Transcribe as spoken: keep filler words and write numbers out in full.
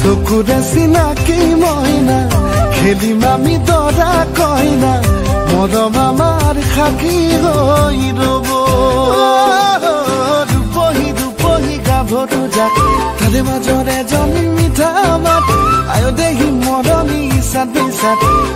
চকুৰে চিনাকি মইনা খেলিম আমি দৰা কইনা মৰম আমাৰ খাকি হৈ ৰব দুপহি দুপহি গাভৰু যাক তাৰে মাজৰে এজনী মিঠা মাত আয়ো দেহি মৰমী ইচাত বিচাত